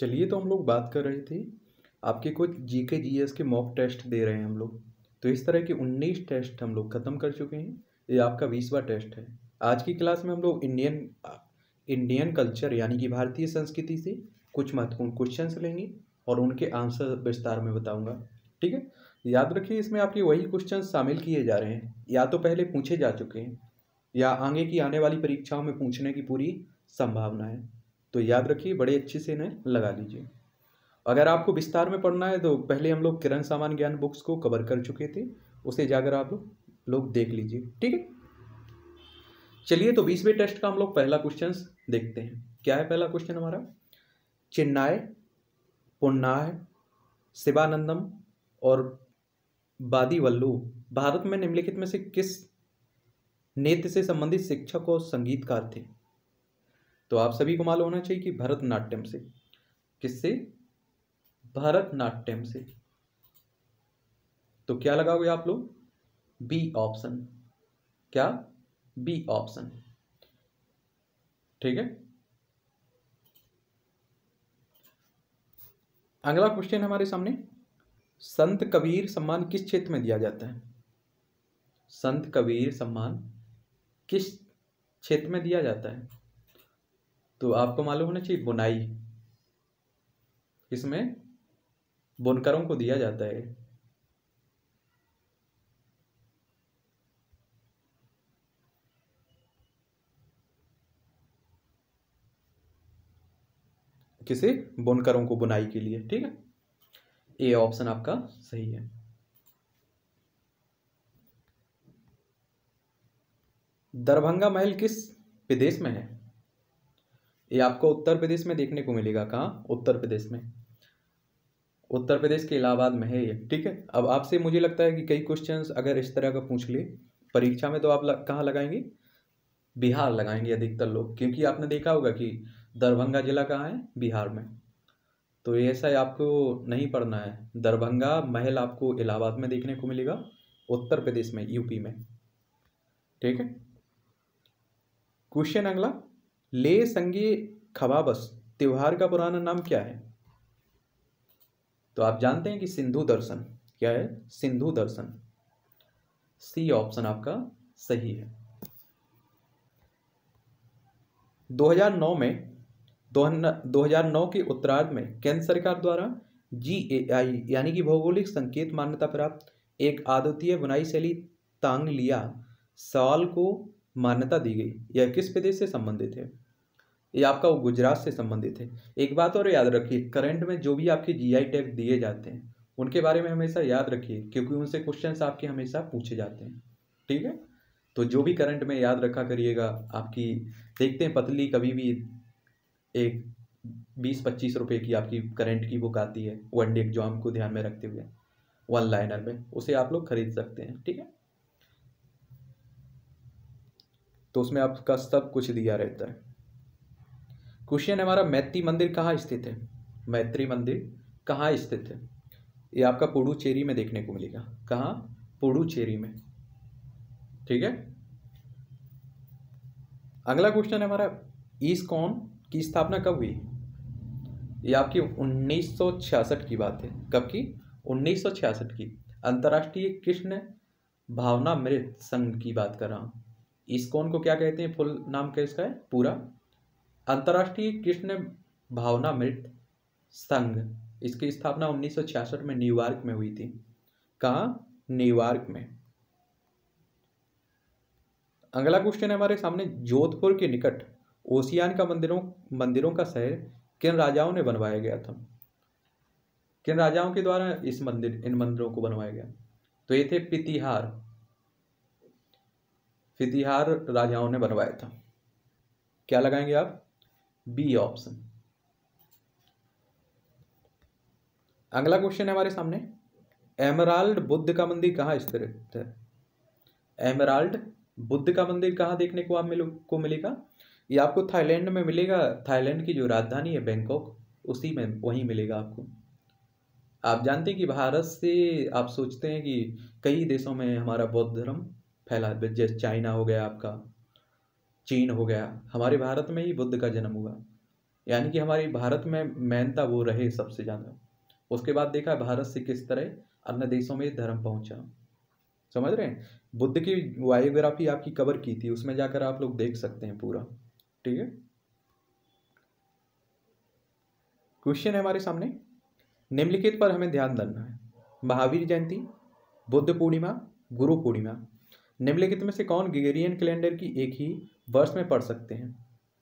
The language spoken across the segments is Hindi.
चलिए, तो हम लोग बात कर रहे थे आपके कुछ जीके जीएस के मॉक टेस्ट दे रहे हैं हम लोग। तो इस तरह के 19 टेस्ट हम लोग ख़त्म कर चुके हैं। ये आपका 20वां टेस्ट है। आज की क्लास में हम लोग इंडियन कल्चर यानी कि भारतीय संस्कृति से कुछ महत्वपूर्ण क्वेश्चंस लेंगे और उनके आंसर विस्तार में बताऊंगा। ठीक है, याद रखिए इसमें आपके वही क्वेश्चन शामिल किए जा रहे हैं, या तो पहले पूछे जा चुके हैं या आगे की आने वाली परीक्षाओं में पूछने की पूरी संभावना है। तो याद रखिए, बड़े अच्छे से इन्हें लगा लीजिए। अगर आपको विस्तार में पढ़ना है तो पहले हम लोग किरण सामान्य ज्ञान बुक्स को कवर कर चुके थे, उसे जाकर आप लोग देख लीजिए। ठीक है, चलिए तो 20वें टेस्ट का हम लोग पहला क्वेश्चन देखते हैं। क्या है पहला क्वेश्चन हमारा? चिन्नाय, पुन्नाय, शिवानंदम और वादीवल्लू भारत में निम्नलिखित में से किस नृत्य से संबंधित शिक्षक और संगीतकार थे? तो आप सभी को मालूम होना चाहिए कि भरतनाट्यम से। किससे? भरतनाट्यम से। तो क्या लगाओगे आप लोग? B option. क्या? B option. ठीक है, अगला क्वेश्चन हमारे सामने, संत कबीर सम्मान किस क्षेत्र में दिया जाता है? संत कबीर सम्मान किस क्षेत्र में दिया जाता है? तो आपको मालूम होना चाहिए बुनाई। इसमें बुनकरों को दिया जाता है। किसे? बुनकरों को, बुनाई के लिए। ठीक है, ए ऑप्शन आपका सही है। दरभंगा महल किस प्रदेश में है? ये आपको उत्तर प्रदेश में देखने को मिलेगा। कहाँ? उत्तर प्रदेश में। उत्तर प्रदेश के इलाहाबाद में है ये। ठीक है, अब आपसे मुझे लगता है कि कई क्वेश्चंस अगर इस तरह का पूछ ले परीक्षा में तो आप कहाँ लगाएंगे? बिहार लगाएंगे अधिकतर लोग, क्योंकि आपने देखा होगा कि दरभंगा जिला कहाँ है? बिहार में। तो ऐसा आपको नहीं पढ़ना है। दरभंगा महल आपको इलाहाबाद में देखने को मिलेगा, उत्तर प्रदेश में, यूपी में। ठीक है, क्वेश्चन अगला, ले संगे खवाबस त्योहार का पुराना नाम क्या है? तो आप जानते हैं कि सिंधु दर्शन। क्या है? सिंधु दर्शन। सी ऑप्शन आपका सही है। 2009 में 2009 के उत्तरार्ध में केंद्र सरकार द्वारा GAI यानी कि भौगोलिक संकेत मान्यता प्राप्त एक अद्वितीय बुनाई शैली तांगलिया शॉल को मान्यता दी गई। यह किस प्रदेश से संबंधित है? ये आपका गुजरात से संबंधित है। एक बात और याद रखिए, करंट में जो भी आपके GI टैग दिए जाते हैं उनके बारे में हमेशा याद रखिए, क्योंकि उनसे क्वेश्चंस आपके हमेशा पूछे जाते हैं। ठीक है, तो जो भी करंट में याद रखा करिएगा। आपकी देखते हैं पतली कभी भी एक 20-25 रुपए की आपकी करंट की बुक आती है, वनडे एग्जाम को ध्यान में रखते हुए, वन लाइनर में, उसे आप लोग खरीद सकते हैं। ठीक है, तो उसमें आपका सब कुछ दिया रहता है। क्वेश्चन है हमारा, मैत्री मंदिर कहाँ स्थित है? मैत्री मंदिर कहाँ स्थित है? ये आपका पुडुचेरी में देखने को मिलेगा। कहाँ? पुडुचेरी में। ठीक है, अगला क्वेश्चन है हमारा, इस्कॉन की स्थापना कब हुई? ये आपकी 1966 की बात है। कब की? 1966 की। अंतर्राष्ट्रीय कृष्ण भावनामृत संघ की बात कर रहा हूँ। इस्कॉन को क्या कहते हैं? फुल नाम क्या इसका है पूरा? अंतर्राष्ट्रीय कृष्ण भावनामृत संघ। इसकी स्थापना 1966 में न्यूयॉर्क में हुई थी। कहाँ? न्यूयॉर्क में। अगला क्वेश्चन है हमारे सामने, जोधपुर के निकट ओसियान का मंदिरों का शहर किन राजाओं ने बनवाया गया था? किन राजाओं के द्वारा इन मंदिरों को बनवाया गया? तो ये थे फितिहार राजाओं ने बनवाया था। क्या लगाएंगे आप? B option. अगला क्वेश्चन है हमारे सामने, एमराल्ड बुद्ध का मंदिर कहाँ स्थित है? एमराल्ड बुद्ध का मंदिर कहाँ देखने को को मिलेगा? ये आपको थाईलैंड में मिलेगा। थाईलैंड की जो राजधानी है बैंकॉक, उसी में वहीं मिलेगा आपको। आप जानते हैं कि भारत से आप सोचते हैं कि कई देशों में हमारा बौद्ध धर्म फैला है, जैसे चाइना हो गया, आपका चीन हो गया, हमारे भारत में ही बुद्ध का जन्म हुआ। यानी कि हमारे भारत में मेन था वो रहे सबसे ज़्यादा। उसके बाद देखा भारत से किस तरह अन्य देशों में धर्म पहुंचा। समझ रहे हैं? बुद्ध की बायोग्राफी आपकी कवर की थी, उसमें जाकर आप लोग देख सकते हैं पूरा। ठीक है, क्वेश्चन है हमारे सामने, निम्नलिखित पर हमें ध्यान देना है। महावीर जयंती, बुद्ध पूर्णिमा, गुरु पूर्णिमा, निम्नलिखित में से कौन ग्रेगोरियन कैलेंडर की एक ही वर्ष में पढ़ सकते हैं?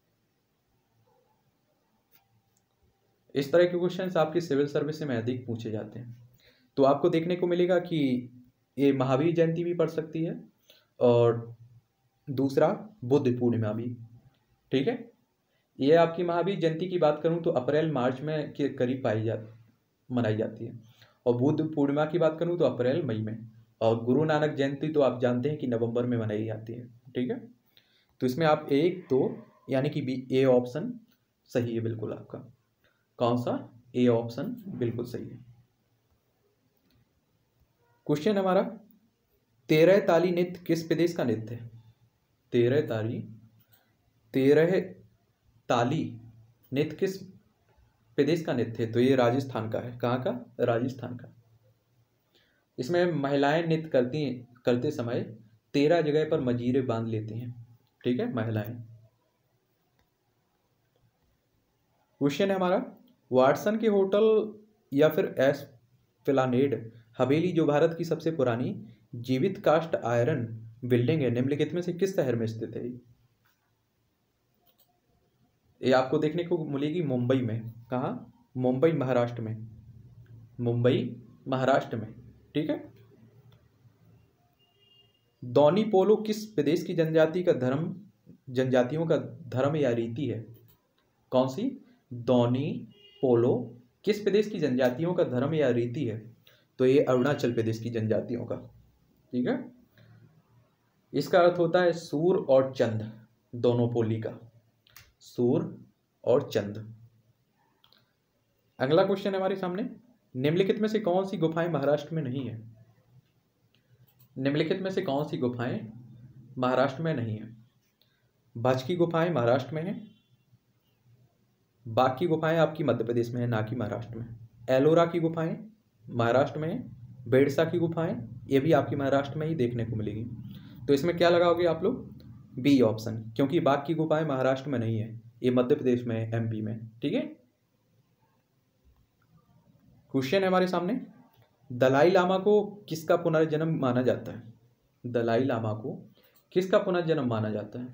इस तरह के क्वेश्चंस आपकी सिविल सर्विस में अधिक पूछे जाते हैं। तो आपको देखने को मिलेगा कि ये महावीर जयंती भी पढ़ सकती है और दूसरा बुद्ध पूर्णिमा भी। ठीक है, ये आपकी महावीर जयंती की बात करूं तो अप्रैल मार्च में के करीब मनाई जाती है, और बुद्ध पूर्णिमा की बात करूं तो अप्रैल मई में, और गुरु नानक जयंती तो आप जानते हैं कि नवंबर में मनाई जाती है। ठीक है, तो इसमें आप 1 2 यानी कि बी ए ऑप्शन सही है बिल्कुल आपका। कौन सा? ए ऑप्शन बिल्कुल सही है। क्वेश्चन हमारा, 13 ताली नृत्य किस प्रदेश का नृत्य है? 13 ताली नृत्य किस प्रदेश का नृत्य है? तो ये राजस्थान का है। कहाँ का? राजस्थान का। इसमें महिलाएं नृत्य करते समय 13 जगह पर मंजीरे बांध लेती हैं। ठीक है, महिलाएं। क्वेश्चन है हमारा, वाटसन के होटल या फिर एस्प्लानेड हवेली जो भारत की सबसे पुरानी जीवित कास्ट आयरन बिल्डिंग है, निम्नलिखित में से किस शहर में स्थित है? ये आपको देखने को मिलेगी मुंबई में। कहाँ? मुंबई महाराष्ट्र में। मुंबई महाराष्ट्र में। ठीक है, दौनी पोलो किस प्रदेश की जनजातियों का धर्म या रीति है? कौन सी? दौनी पोलो किस प्रदेश की जनजातियों का धर्म या रीति है? तो ये अरुणाचल प्रदेश की जनजातियों का। ठीक है, इसका अर्थ होता है सूर और चंद, दोनों पोली का, सूर और चंद। अगला क्वेश्चन है हमारे सामने, निम्नलिखित में से कौन सी गुफाएं महाराष्ट्र में नहीं है? निम्नलिखित में से कौन सी गुफाएं महाराष्ट्र में नहीं है? भज की गुफाएं महाराष्ट्र में हैं, बाकी गुफाएं आपकी मध्य प्रदेश में है, ना कि महाराष्ट्र में। एलोरा की गुफाएं महाराष्ट्र में है, बेड़सा की गुफाएं ये भी आपकी महाराष्ट्र में ही देखने को मिलेगी। तो इसमें क्या लगाओगे आप लोग? बी ऑप्शन, क्योंकि बाकी की गुफाएं महाराष्ट्र में नहीं है, ये मध्य प्रदेश में है, एमपी में। ठीक है, क्वेश्चन है हमारे सामने, दलाई लामा को किसका पुनर्जन्म माना जाता है? दलाई लामा को किसका पुनर्जन्म माना जाता है?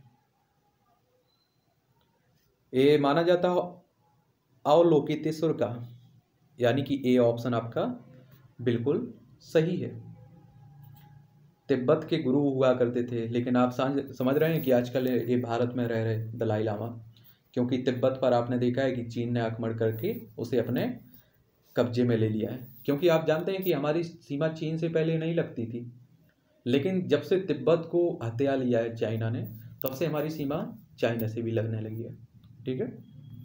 ये माना जाता है अवलोकितेश्वर का, यानी कि ए ऑप्शन आपका बिल्कुल सही है। तिब्बत के गुरु हुआ करते थे, लेकिन आप समझ रहे हैं कि आजकल ये भारत में रह रहे दलाई लामा, क्योंकि तिब्बत पर आपने देखा है कि चीन ने आक्रमण करके उसे अपने कब्जे में ले लिया है। क्योंकि आप जानते हैं कि हमारी सीमा चीन से पहले नहीं लगती थी, लेकिन जब से तिब्बत को हथिया लिया है चाइना ने, तब से हमारी सीमा चाइना से भी लगने लगी है। ठीक है,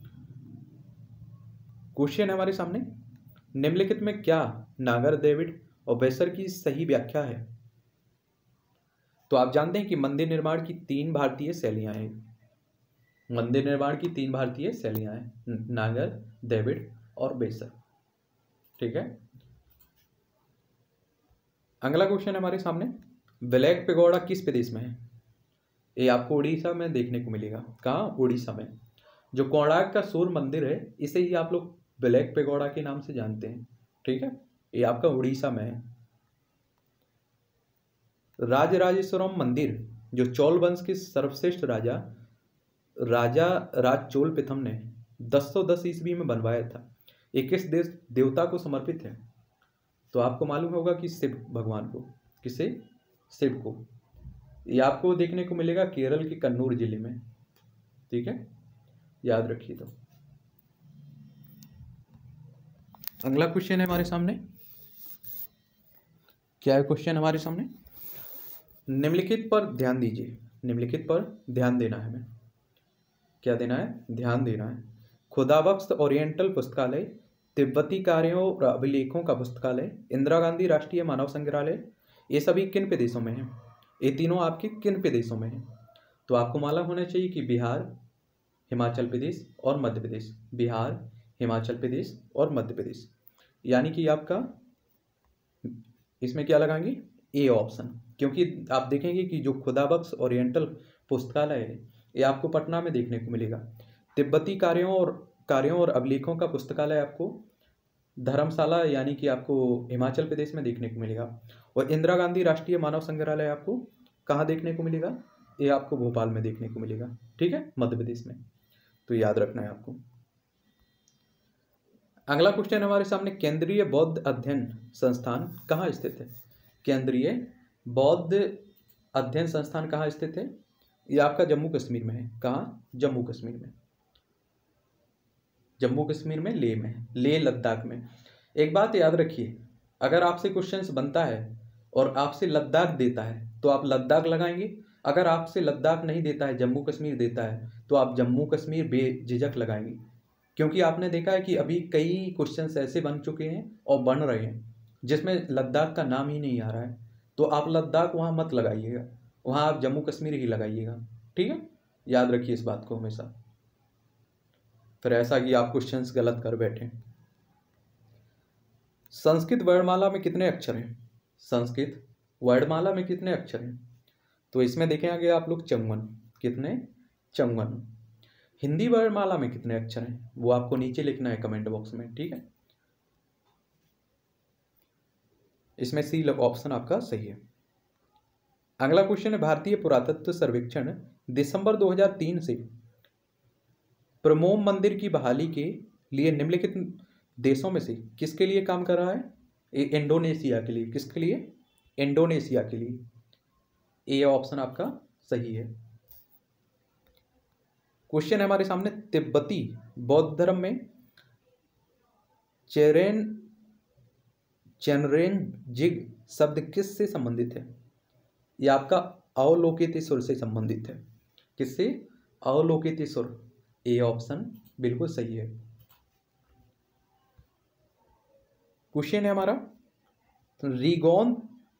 क्वेश्चन है हमारे सामने, निम्नलिखित में क्या नागर डेविड और बेसर की सही व्याख्या है? तो आप जानते हैं कि मंदिर निर्माण की 3 भारतीय शैलियां हैं। मंदिर निर्माण की 3 भारतीय शैलियां हैं, नागर, डेविड और बेसर। ठीक है, अगला क्वेश्चन है हमारे सामने, ब्लैक पेगोडा किस प्रदेश में है? ये आपको उड़ीसा में देखने को मिलेगा। कहाँ? उड़ीसा में। जो कोणार्क का सूर्य मंदिर है, इसे ही आप लोग ब्लैक पेगोडा के नाम से जानते हैं। ठीक है, ये आपका उड़ीसा में है। राजराजेश्वरम मंदिर जो चोल वंश के सर्वश्रेष्ठ राजा राज चोल प्रथम ने 1010 ईस्वी में बनवाया था, ये किस देवता को समर्पित है? तो आपको मालूम होगा कि शिव भगवान को। किसे? शिव को। ये आपको देखने को मिलेगा केरल के कन्नूर जिले में। ठीक है, याद रखिए। तो अगला क्वेश्चन है हमारे सामने, क्या है क्वेश्चन हमारे सामने? निम्नलिखित पर ध्यान दीजिए, निम्नलिखित पर ध्यान देना है। हमें क्या देना है? ध्यान देना है। खुदाबख्श ओरिएंटल पुस्तकालय, तिब्बती कार्यों और अभिलेखों का पुस्तकालय, इंदिरा गांधी राष्ट्रीय मानव संग्रहालय, ये सभी किन प्रदेशों में हैं? ये तीनों आपके किन प्रदेशों में हैं? तो आपको मालूम होना चाहिए कि बिहार, हिमाचल प्रदेश और मध्य प्रदेश। बिहार, हिमाचल प्रदेश और मध्य प्रदेश। यानी कि आपका इसमें क्या लगाएंगे, ए ऑप्शन, क्योंकि आप देखेंगे कि जो खुदाबख्श ओरिएंटल पुस्तकालय है ये आपको पटना में देखने को मिलेगा। तिब्बती कार्यों और अभिलेखों का पुस्तकालय आपको धर्मशाला यानी कि आपको हिमाचल प्रदेश में देखने को मिलेगा। और इंदिरा गांधी राष्ट्रीय मानव संग्रहालय आपको कहाँ देखने को मिलेगा, ये आपको भोपाल में देखने को मिलेगा, ठीक है, मध्य प्रदेश में। तो याद रखना है आपको। अगला क्वेश्चन हमारे सामने, केंद्रीय बौद्ध अध्ययन संस्थान कहाँ स्थित है। केंद्रीय बौद्ध अध्ययन संस्थान कहाँ स्थित है, ये आपका जम्मू कश्मीर में है। कहाँ, जम्मू कश्मीर में। जम्मू कश्मीर में लेह में है, लेह लद्दाख में। एक बात याद रखिए, अगर आपसे क्वेश्चंस बनता है और आपसे लद्दाख देता है तो आप लद्दाख लगाएंगे, अगर आपसे लद्दाख नहीं देता है, जम्मू कश्मीर देता है, तो आप जम्मू कश्मीर बेझिझक लगाएंगे। क्योंकि आपने देखा है कि अभी कई क्वेश्चंस ऐसे बन चुके हैं और बन रहे हैं जिसमें लद्दाख का नाम ही नहीं आ रहा है, तो आप लद्दाख वहाँ मत लगाइएगा, वहाँ आप जम्मू कश्मीर ही लगाइएगा, ठीक है। याद रखिए इस बात को हमेशा, फिर ऐसा कि आप क्वेश्चंस गलत कर बैठे। संस्कृत वर्णमाला में कितने अक्षर हैं, संस्कृत वर्णमाला में कितने अक्षर हैं, तो इसमें देखेंगे आप लोग 54। कितने, 54। हिंदी वर्णमाला में कितने अक्षर हैं वो आपको नीचे लिखना है कमेंट बॉक्स में, ठीक है। इसमें सी ऑप्शन आपका सही है। अगला क्वेश्चन है, भारतीय पुरातत्व सर्वेक्षण दिसंबर 2003 से प्रमोम मंदिर की बहाली के लिए निम्नलिखित देशों में से किसके लिए काम कर रहा है। इंडोनेशिया के लिए। किसके लिए, इंडोनेशिया के लिए। ए ऑप्शन आपका सही है। क्वेश्चन है हमारे सामने, तिब्बती बौद्ध धर्म में चेनरेंजिग शब्द किस से संबंधित है। यह आपका अवलोकितेश्वर से संबंधित है। किससे, अवलोकितेश्वर। ए ऑप्शन बिल्कुल सही है। क्वेश्चन है हमारा, रिगोन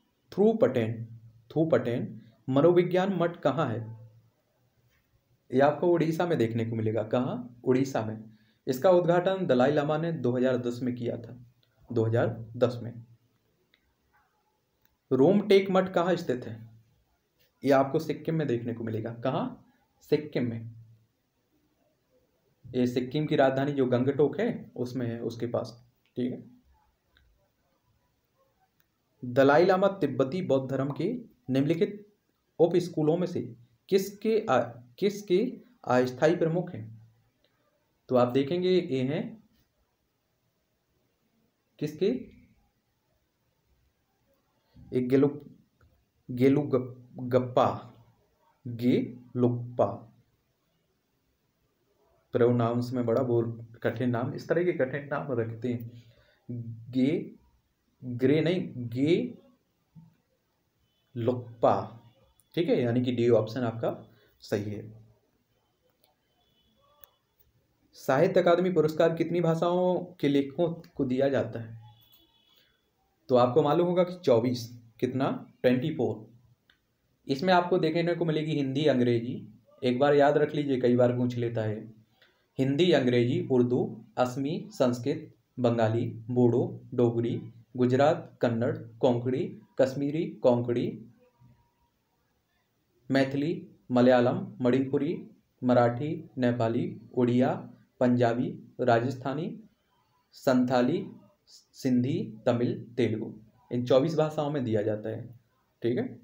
थूपटेन मनोविज्ञान मठ कहाँ है। यह आपको उड़ीसा में देखने को मिलेगा। कहाँ, उड़ीसा में। इसका उद्घाटन दलाई लामा ने 2010 में किया था, 2010 में। रोमटेक मठ कहाँ स्थित है। यह आपको सिक्किम में देखने को मिलेगा। कहाँ, सिक्किम में। ये सिक्किम की राजधानी जो गंगटोक है उसमें है, उसके पास, ठीक है। दलाई लामा तिब्बती बौद्ध धर्म के निम्नलिखित उप स्कूलों में से किसके अस्थायी प्रमुख हैं। तो आप देखेंगे ये हैं किसके, एक गेलुगप्पा प्रोनाउंस में बड़ा बोल कठिन नाम, इस तरह के कठिन नाम रखते हैं। गे लुक्पा, ठीक है, यानी कि डी ऑप्शन आपका सही है। साहित्य अकादमी पुरस्कार कितनी भाषाओं के लेखकों को दिया जाता है। तो आपको मालूम होगा कि 24। कितना, 24। इसमें आपको देखने को मिलेगी हिंदी, अंग्रेजी। एक बार याद रख लीजिए, कई बार पूछ लेता है। हिंदी, अंग्रेजी, उर्दू, असमी, संस्कृत, बंगाली, बोडो, डोगरी, गुजरात, कन्नड़, कोंकणी, कश्मीरी, कोंकणी, मैथिली, मलयालम, मणिपुरी, मराठी, नेपाली, उड़िया, पंजाबी, राजस्थानी, संथाली, सिंधी, तमिल, तेलुगु। इन 24 भाषाओं में दिया जाता है, ठीक है।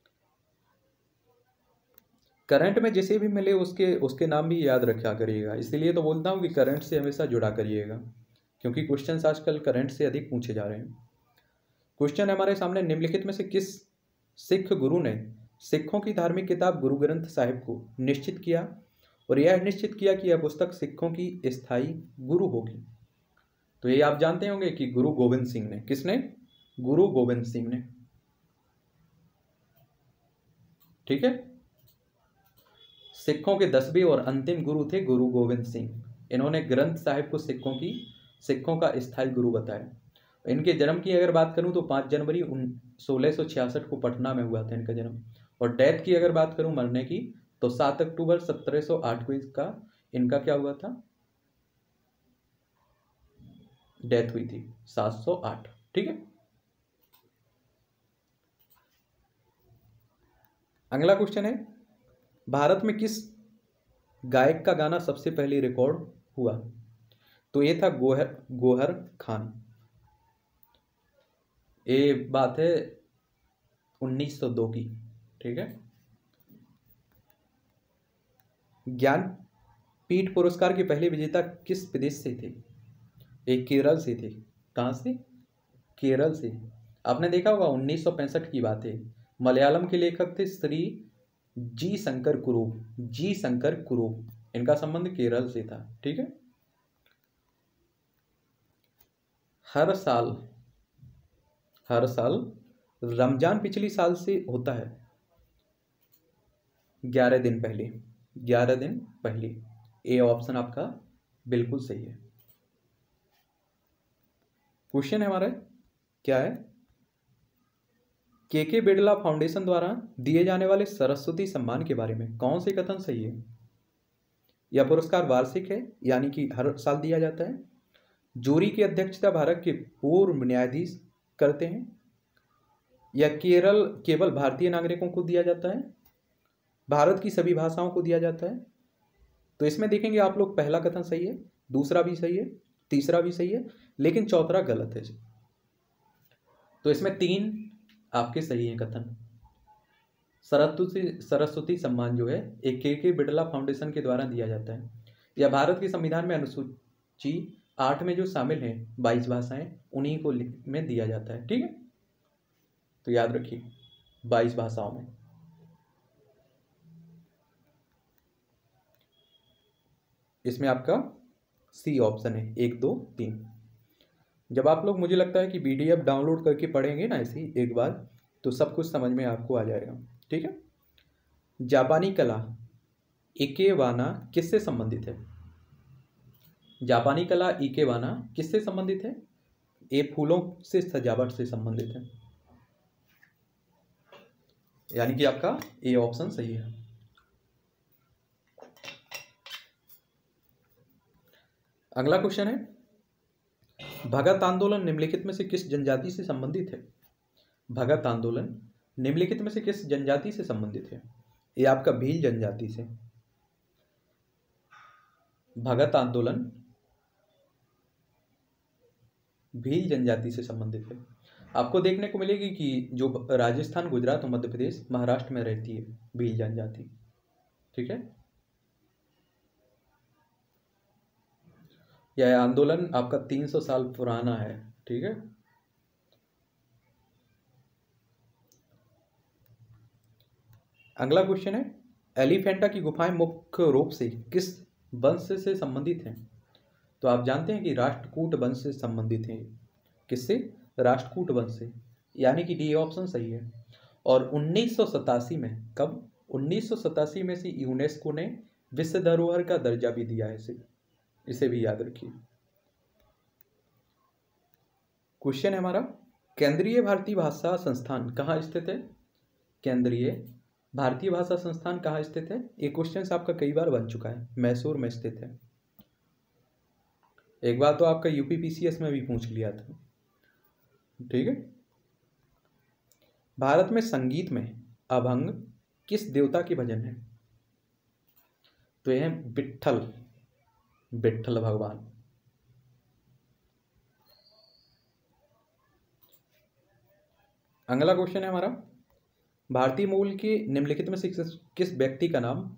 करंट में जिसे भी मिले उसके नाम भी याद रखा करिएगा। इसीलिए तो बोलता हूँ कि करंट से हमेशा जुड़ा करिएगा, क्योंकि क्वेश्चंस आजकल करंट से अधिक पूछे जा रहे हैं। क्वेश्चन हमारे सामने, निम्नलिखित में से किस सिख गुरु ने सिखों की धार्मिक किताब गुरु ग्रंथ साहिब को निश्चित किया और यह निश्चित किया कि यह पुस्तक सिखों की स्थायी गुरु होगी। तो ये आप जानते होंगे कि गुरु गोविंद सिंह ने। किसने, गुरु गोविंद सिंह ने, ठीक है। सिखों के 10वें और अंतिम गुरु थे गुरु गोविंद सिंह। इन्होंने ग्रंथ साहिब को सिखों का स्थायी गुरु बताया। इनके जन्म की अगर बात करूं तो 5 जनवरी 1666 को पटना में हुआ था इनका जन्म। और डेथ की अगर बात करूं, मरने की, तो 7 अक्टूबर 1708 को इनका क्या हुआ था, डेथ हुई थी 708। ठीक है। अगला क्वेश्चन है, भारत में किस गायक का गाना सबसे पहले रिकॉर्ड हुआ? तो ये था गोहर गोहर खान। ये बात है 1902 की। ठीक है। ज्ञानपीठ पुरस्कार के पहले विजेता किस प्रदेश से थे? एक केरल से थे। कहाँ से? केरल से। आपने देखा होगा 1965 की बात है, मलयालम के लेखक थे श्री जी शंकर कुरूप। जी शंकर कुरूप, इनका संबंध केरल से था। ठीक है। हर साल रमजान पिछली साल से होता है 11 दिन पहले। 11 दिन पहले। ए ऑप्शन आपका बिल्कुल सही है। क्वेश्चन है हमारा, क्या है, के बिड़ला फाउंडेशन द्वारा दिए जाने वाले सरस्वती सम्मान के बारे में कौन से कथन सही है? यह पुरस्कार वार्षिक है, यानी कि हर साल दिया जाता है। जूरी की अध्यक्षता भारत के पूर्व न्यायाधीश करते हैं, या केवल भारतीय नागरिकों को दिया जाता है, भारत की सभी भाषाओं को दिया जाता है? तो इसमें देखेंगे आप लोग, पहला कथन सही है, दूसरा भी सही है, तीसरा भी सही है, लेकिन चौथा गलत है। तो इसमें 3 आपके सही है कथन। सरस्वती सम्मान जो है एक के बिड़ला फाउंडेशन के द्वारा दिया जाता है, या भारत के संविधान में अनुसूची 8 में जो शामिल हैं 22 भाषाएं, उन्हीं को में दिया जाता है। ठीक है। तो याद रखिए 22 भाषाओं में। इसमें आपका सी ऑप्शन है, 1 2 3। जब आप लोग, मुझे लगता है कि PDF डाउनलोड करके पढ़ेंगे ना इसी एक बार, तो सब कुछ समझ में आपको आ जाएगा। ठीक है। जापानी कला इकेवाना किससे संबंधित है? जापानी कला इकेवाना किससे संबंधित है? ये फूलों से सजावट से संबंधित है, यानी कि आपका ए ऑप्शन सही है। अगला क्वेश्चन है, भगत आंदोलन निम्नलिखित में से किस जनजाति से संबंधित है? भगत आंदोलन निम्नलिखित में से किस जनजाति से संबंधित है? ये आपका भील जनजाति से। भगत आंदोलन भील जनजाति से संबंधित है। आपको देखने को मिलेगी कि जो राजस्थान, गुजरात और मध्य प्रदेश, महाराष्ट्र में रहती है भील जनजाति। ठीक है। यह आंदोलन आपका 300 साल पुराना है। ठीक है। अगला क्वेश्चन है, एलिफेंटा की गुफाएं मुख्य रूप से किस वंश से संबंधित हैं? तो आप जानते हैं कि राष्ट्रकूट वंश से संबंधित हैं। किससे? राष्ट्रकूट वंश से, यानी कि डी ऑप्शन सही है। और 1987 में, कब? 1987 में से यूनेस्को ने विश्व धरोहर का दर्जा भी दिया है इसे भी याद रखिए। क्वेश्चन है हमारा, केंद्रीय भारतीय भाषा संस्थान कहाँ स्थित है? केंद्रीय भारतीय भाषा संस्थान कहाँ स्थित है? ये क्वेश्चन आपका कई बार बन चुका है, मैसूर में स्थित है। एक बार तो आपका UPPCS में भी पूछ लिया था। ठीक है। भारत में संगीत में अभंग किस देवता के भजन है? तो यह है विट्ठल भगवान। अगला क्वेश्चन है हमारा, भारतीय मूल के निम्नलिखित में से किस व्यक्ति का नाम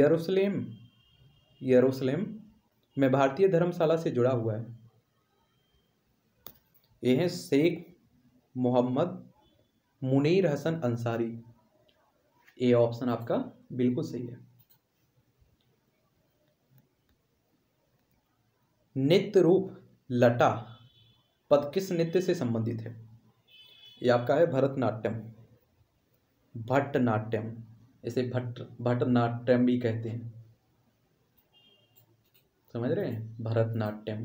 यरूशलेम में भारतीय धर्मशाला से जुड़ा हुआ है? यह है शेख मोहम्मद मुनीर हसन अंसारी। ए ऑप्शन आपका बिल्कुल सही है। नित्य रूप लटा पद किस नृत्य से संबंधित है? ये आपका है भरतनाट्यम, भट्टनाट्यम। इसे भट्टनाट्यम भी कहते हैं। समझ रहे हैं? भरतनाट्यम।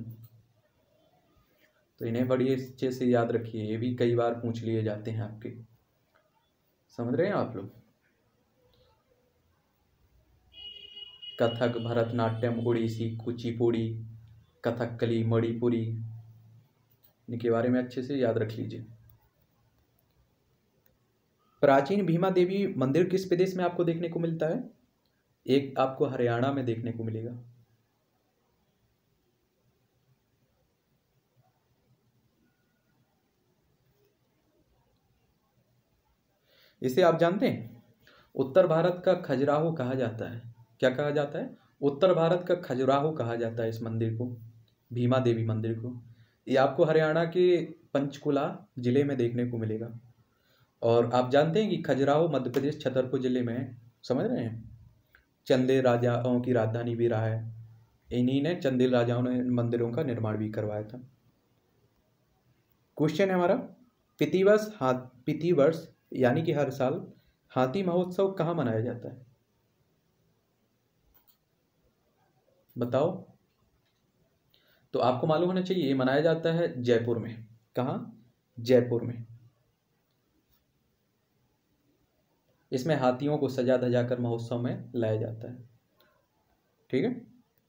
तो इन्हें बड़ी अच्छे से याद रखिए, ये भी कई बार पूछ लिए जाते हैं आपके। समझ रहे हैं आप लोग? कथक, भरतनाट्यम, ओडिसी, कुचिपुड़ी, कथकली, मणिपुरी, इनके बारे में अच्छे से याद रख लीजिए। प्राचीन भीमा देवी मंदिर किस प्रदेश में आपको देखने को मिलता है? एक आपको हरियाणा में देखने को मिलेगा। इसे आप जानते हैं, उत्तर भारत का खजुराहो कहा जाता है। क्या कहा जाता है? उत्तर भारत का खजुराहो कहा जाता है इस मंदिर को, भीमा देवी मंदिर को। ये आपको हरियाणा के पंचकुला जिले में देखने को मिलेगा। और आप जानते हैं कि खजुराहो मध्य प्रदेश छतरपुर जिले में है। समझ रहे हैं? चंदेल राजाओं की राजधानी भी रहा है। इन्हीं ने, चंदेल राजाओं ने मंदिरों का निर्माण भी करवाया था। क्वेश्चन है हमारा, प्रतिवर्ष यानी कि हर साल हाथी महोत्सव कहाँ मनाया जाता है? बताओ। तो आपको मालूम होना चाहिए, ये मनाया जाता है जयपुर में। कहाँ? जयपुर में। इसमें हाथियों को सजा धजा कर महोत्सव में लाया जाता है। ठीक है।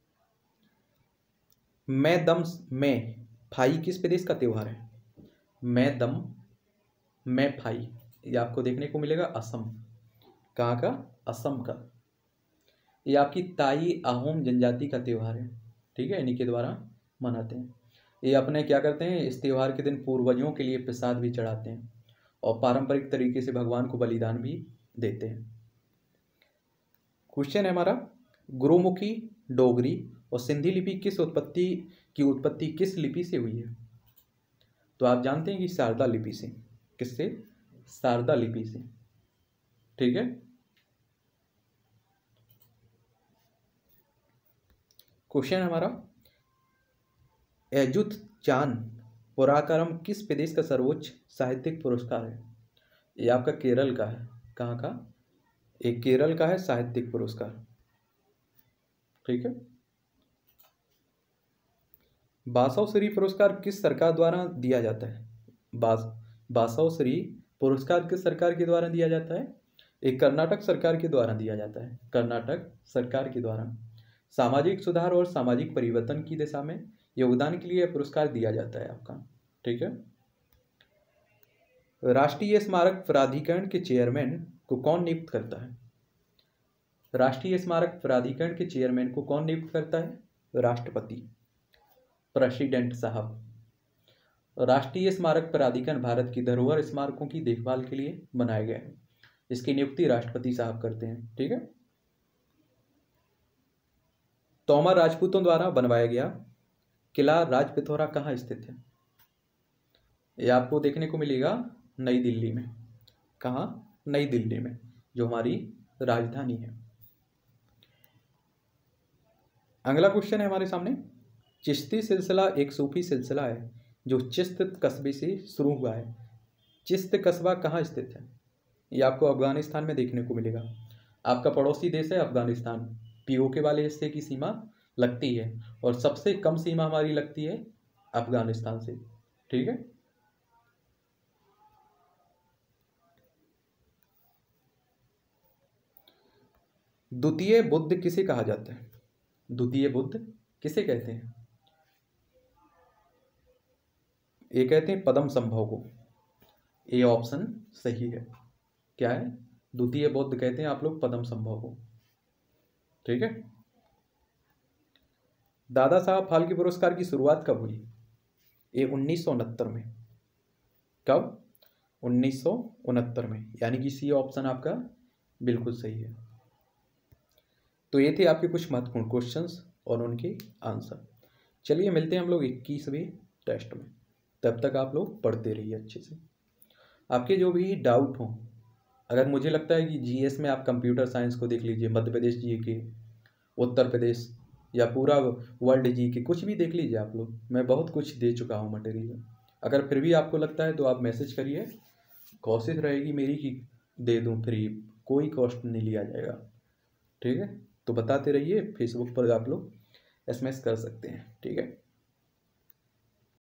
मैं दम में फाई किस प्रदेश का त्योहार है? मैं दम में फाई, ये आपको देखने को मिलेगा असम। कहाँ का? असम का। ये आपकी ताई आहोम जनजाति का त्यौहार है। ठीक है, इन्हीं के द्वारा मनाते हैं। ये अपने क्या करते हैं, इस त्यौहार के दिन पूर्वजों के लिए प्रसाद भी चढ़ाते हैं और पारंपरिक तरीके से भगवान को बलिदान भी देते हैं। क्वेश्चन है हमारा, गुरुमुखी, डोगरी और सिंधी लिपि की उत्पत्ति किस लिपि से हुई है? तो आप जानते हैं कि शारदा लिपि से। किससे? शारदा लिपि से। ठीक है। क्वेश्चन हमारा, एजुत चान पुराकारम किस प्रदेश का सर्वोच्च साहित्यिक पुरस्कार है? ये आपका केरल का है। कहाँ का? एक केरल का है साहित्यिक पुरस्कार। ठीक है। बासव श्री पुरस्कार किस सरकार द्वारा दिया जाता है? बासव श्री पुरस्कार किस सरकार के द्वारा दिया जाता है? एक कर्नाटक सरकार के द्वारा दिया जाता है। कर्नाटक सरकार के द्वारा सामाजिक सुधार और सामाजिक परिवर्तन की दिशा में योगदान के लिए पुरस्कार दिया जाता है आपका। ठीक है। राष्ट्रीय स्मारक प्राधिकरण के चेयरमैन को कौन नियुक्त करता है? राष्ट्रीय स्मारक प्राधिकरण के चेयरमैन को कौन नियुक्त करता है? राष्ट्रपति, प्रेसिडेंट साहब। राष्ट्रीय स्मारक प्राधिकरण भारत की धरोहर स्मारकों की देखभाल के लिए बनाया गया है। इसकी नियुक्ति राष्ट्रपति साहब करते हैं। ठीक है। तोमर राजपूतों द्वारा बनवाया गया किला राज पिथौरा कहाँ स्थित है? ये आपको देखने को मिलेगा नई दिल्ली में। कहाँ? नई दिल्ली में, जो हमारी राजधानी है। अगला क्वेश्चन है हमारे सामने, चिश्ती सिलसिला एक सूफी सिलसिला है जो चिश्त कस्बे से शुरू हुआ है। चिश्त कस्बा कहाँ स्थित है? ये आपको अफगानिस्तान में देखने को मिलेगा। आपका पड़ोसी देश है अफगानिस्तान। पीओके वाले हिस्से की सीमा लगती है और सबसे कम सीमा हमारी लगती है अफगानिस्तान से। ठीक है। द्वितीय बुद्ध किसे कहा जाता है? द्वितीय बुद्ध किसे कहते हैं? ये कहते हैं पद्म संभव को। ये ऑप्शन सही है। क्या है? द्वितीय बुद्ध कहते हैं आप लोग पद्म संभव को। ठीक है। दादा साहब फाल्के पुरस्कार की शुरुआत कब हुई? ये 1969 में। कब? 1969 में, यानी कि सी ऑप्शन आपका बिल्कुल सही है। तो ये थे आपके कुछ महत्वपूर्ण क्वेश्चंस और उनके आंसर। चलिए मिलते हैं हम लोग 21वें टेस्ट में। तब तक आप लोग पढ़ते रहिए अच्छे से। आपके जो भी डाउट हो, अगर मुझे लगता है कि जीएस में आप कंप्यूटर साइंस को देख लीजिए, मध्य प्रदेश जीके, उत्तर प्रदेश या पूरा वर्ल्ड जीके, कुछ भी देख लीजिए आप लोग। मैं बहुत कुछ दे चुका हूँ मटेरियल। अगर फिर भी आपको लगता है तो आप मैसेज करिए। कोशिश रहेगी मेरी कि दे दूँ फ्री, कोई कॉस्ट नहीं लिया जाएगा। ठीक है। तो बताते रहिए, फेसबुक पर आप लोग एसएमएस कर सकते हैं। ठीक है।